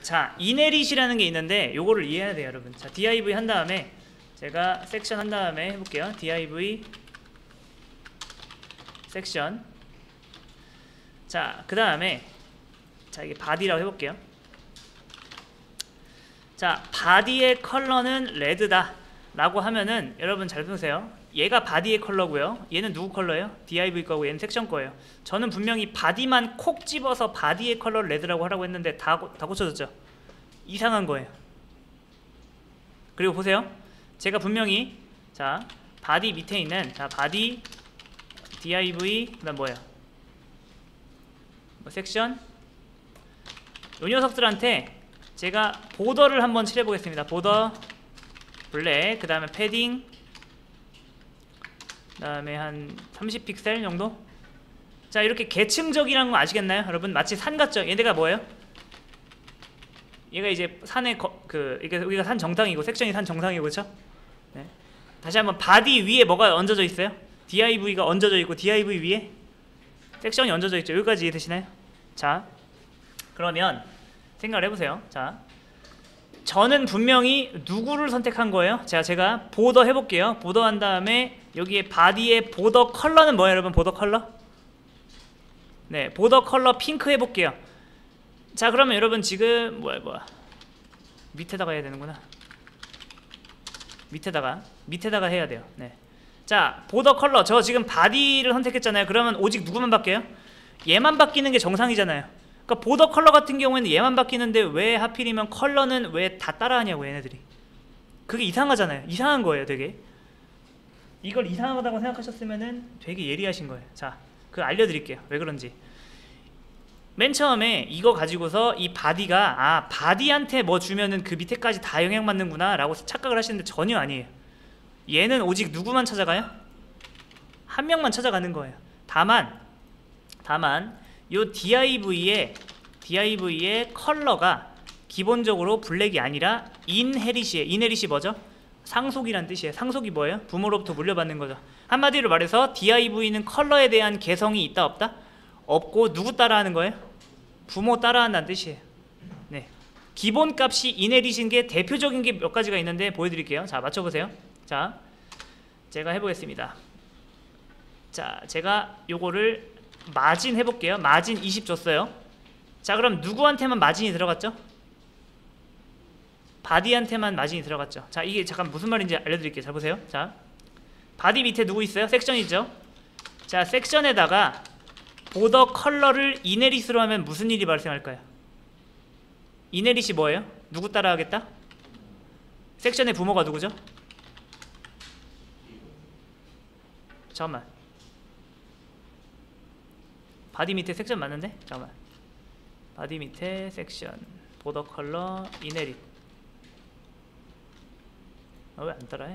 자, 이네릿이라는 게 있는데 요거를 이해해야 돼요, 여러분. 자, div 한 다음에 제가 섹션 한 다음에 해볼게요. div 섹션. 자, 그 다음에 자, 이게 body라고 해볼게요. 자, body의 컬러는 레드다 라고 하면은 여러분 잘 보세요. 얘가 body의 컬러고요, 얘는 누구 컬러예요? div 거고 얘는 섹션 거예요. 저는 분명히 body만 콕 집어서 body의 컬러를 레드라고 하라고 했는데 다 고쳐졌죠? 이상한 거예요. 그리고 보세요, 제가 분명히 자, body 밑에 있는 자, body div 그 다음 뭐예요? 뭐 섹션, 요 녀석들한테 제가 보더를 한번 칠해 보겠습니다. 보더 블랙, 그 다음에 패딩, 그 다음에 한 30픽셀 정도. 자, 이렇게 계층적이라는 거 아시겠나요 여러분? 마치 산 같죠? 얘네가 뭐예요? 얘가 이제 산의 이게 여기가 산 정상이고 섹션이 산 정상이고, 그렇죠? 네. 다시 한번 바디 위에 뭐가 얹어져 있어요? div가 얹어져 있고 div 위에 섹션이 얹어져 있죠. 여기까지 이해되시나요? 자, 그러면 생각을 해보세요. 자, 저는 분명히 누구를 선택한 거예요? 제가 보더 해볼게요. 보더 한 다음에 여기에 바디의 보더 컬러는 뭐예요, 여러분? 보더 컬러? 네, 보더 컬러 핑크 해볼게요. 자, 그러면 여러분 지금 뭐야 밑에다가 해야 되는구나. 밑에다가 해야 돼요. 네. 자, 보더 컬러, 저 지금 바디를 선택했잖아요. 그러면 오직 누구만 바뀌어요? 얘만 바뀌는 게 정상이잖아요. 그러니까 보더 컬러 같은 경우에는 얘만 바뀌는데 왜 하필이면 컬러는 왜 다 따라하냐고, 얘네들이. 그게 이상하잖아요. 이상한 거예요, 되게. 이걸 이상하다고 생각하셨으면은 되게 예리하신 거예요. 자, 그거 알려드릴게요. 왜 그런지. 맨 처음에 이거 가지고서 이 바디가 바디한테 뭐 주면은 그 밑에까지 다 영향받는구나 라고 착각을 하시는데 전혀 아니에요. 얘는 오직 누구만 찾아가요? 한 명만 찾아가는 거예요. 다만 요 div의 컬러가 기본적으로 블랙이 아니라 인헤릿이에요. 인헤릿이 뭐죠? 상속이란 뜻이에요. 상속이 뭐예요? 부모로부터 물려받는 거죠. 한마디로 말해서 div는 컬러에 대한 개성이 있다 없다? 없고 누구 따라하는 거예요? 부모 따라한다는 뜻이에요. 네. 기본값이 인헤릿인 게 대표적인 게 몇 가지가 있는데 보여드릴게요. 자, 맞춰보세요. 자, 제가 해보겠습니다. 자, 제가 요거를 마진 해볼게요. 마진 20 줬어요. 자, 그럼 누구한테만 마진이 들어갔죠? 바디한테만 마진이 들어갔죠. 자, 이게 잠깐 무슨 말인지 알려드릴게요. 잘 보세요. 자, 바디 밑에 누구 있어요? 섹션 있죠? 자, 섹션에다가 보더 컬러를 이네릿으로 하면 무슨 일이 발생할까요? 이네릿이 뭐예요? 누구 따라하겠다? 섹션의 부모가 누구죠? 잠깐만, 바디 밑에 섹션 맞는데? 잠깐만, 바디 밑에 섹션 보더 컬러 이네릿. 왜 안 따라해?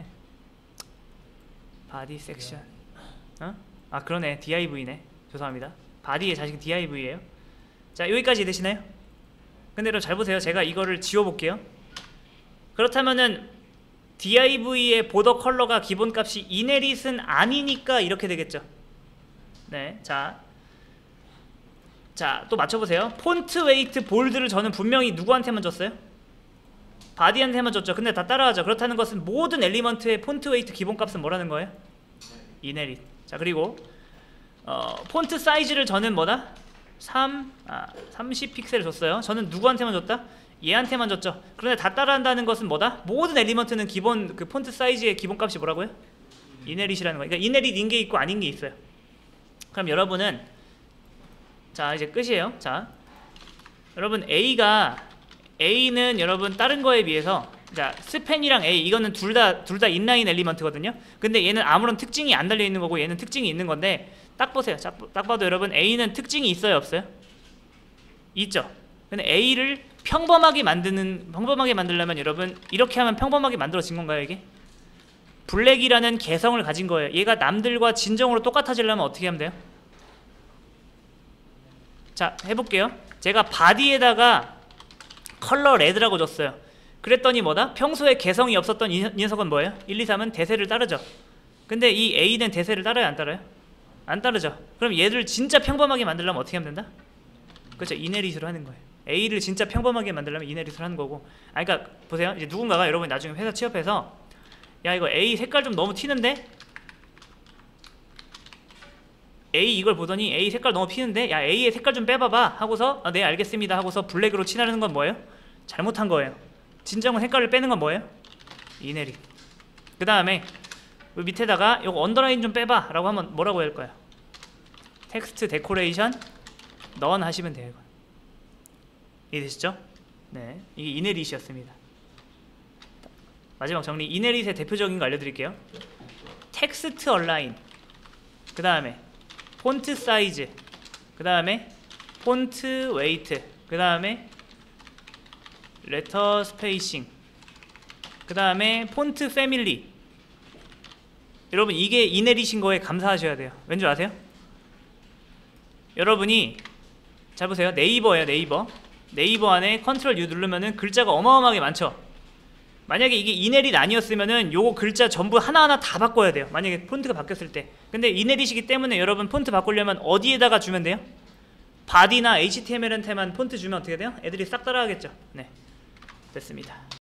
바디 섹션. 아, 그러네, div네. 죄송합니다. 바디의 자식 div예요. 자, 여기까지 되시나요? 근데 여러분 잘 보세요. 제가 이거를 지워볼게요. 그렇다면은 div의 보더 컬러가 기본값이 이네릿은 아니니까 이렇게 되겠죠. 네, 자, 또 맞춰보세요. 폰트 웨이트 볼드를 저는 분명히 누구한테만 줬어요? 바디한테만 줬죠. 근데 다 따라하죠. 그렇다는 것은 모든 엘리먼트의 폰트 웨이트 기본값은 뭐라는 거예요? 이네릿. 자, 그리고 폰트 사이즈를 저는 뭐다? 30픽셀을 줬어요. 저는 누구한테만 줬다? 얘한테만 줬죠. 그런데 다 따라한다는 것은 뭐다? 모든 엘리먼트는 기본 그 폰트 사이즈의 기본값이 뭐라고요? 이네릿이라는 거예요. 그러니까 이네릿인 게 있고 아닌 게 있어요. 그럼 여러분은 자, 이제 끝이에요. 자, 여러분 A는 여러분 다른 거에 비해서, 자, 스팬이랑 A 이거는 둘 다 인라인 엘리먼트거든요. 근데 얘는 아무런 특징이 안 달려 있는 거고 얘는 특징이 있는 건데, 딱 보세요. 딱 봐도 여러분 A는 특징이 있어요, 없어요? 있죠. 근데 A를 평범하게 만들려면 여러분 이렇게 하면 평범하게 만들어진 건가요, 이게? 블랙이라는 개성을 가진 거예요. 얘가 남들과 진정으로 똑같아지려면 어떻게 하면 돼요? 자, 해볼게요. 제가 바디에다가 컬러 레드라고 줬어요. 그랬더니 뭐다? 평소에 개성이 없었던 이 녀석은 뭐예요? 1, 2, 3은 대세를 따르죠. 근데 이 A는 대세를 따라요, 안 따라요? 안 따르죠. 그럼 얘를 진짜 평범하게 만들려면 어떻게 하면 된다? 그렇죠, 이네릿으로 하는 거예요. A를 진짜 평범하게 만들려면 이네릿을 하는 거고. 그러니까 보세요. 이제 누군가가 여러분이 나중에 회사 취업해서 야 이거 A 색깔 좀 너무 튀는데? A 이걸 보더니 A 색깔 너무 튀는데? 야 A의 색깔 좀 빼봐봐 하고서 네 알겠습니다 하고서 블랙으로 칠하는 건 뭐예요? 잘못한 거예요. 진정한 색깔을 빼는 건 뭐예요? 이네릿. 그 다음에 밑에다가 이거 언더라인 좀 빼봐 라고 하면 뭐라고 해야 할까요? 텍스트 데코레이션 넌 하시면 돼요. 이거. 이해되시죠? 네, 이게 이네릿이었습니다. 마지막 정리. 이네릿의 대표적인 거 알려드릴게요. 텍스트 얼라인, 그 다음에 폰트 사이즈, 그 다음에 폰트 웨이트, 그 다음에 레터 스페이싱, 그 다음에 폰트 패밀리. 여러분 이게 이네릿인 거에 감사하셔야 돼요. 왠지 아세요? 여러분이 잘 보세요. 네이버예요. 네이버 안에 컨트롤 U 누르면은 글자가 어마어마하게 많죠. 만약에 이게 이네릿 아니었으면은 요거 글자 전부 하나하나 다 바꿔야 돼요. 만약에 폰트가 바뀌었을 때. 근데 이네릿이기 때문에 여러분 폰트 바꾸려면 어디에다가 주면 돼요? 바디나 HTML한테만 폰트 주면 어떻게 돼요? 애들이 싹 따라하겠죠. 네, 됐습니다.